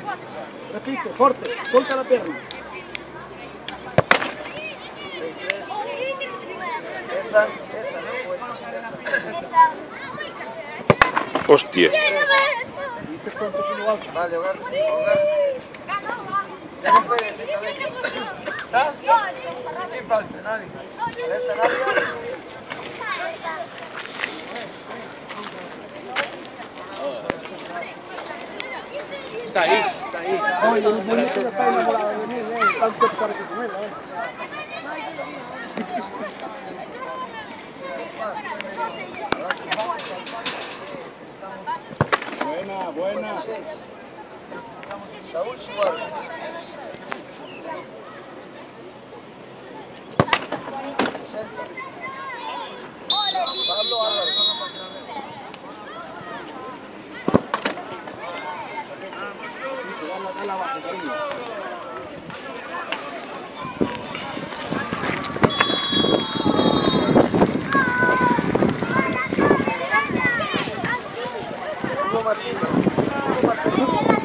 Repite, fuerte, suelta la pierna. Hostia. Dice cuánto que no alza. Vale, hogar. Está ahí, está ahí. Oye, el muñeco ya está enamorado de mí, tanto para que con él, Buena, buena. Saúl Suárez. Pablo Álvarez. Dale abajo, cariño. Hugo Martínez.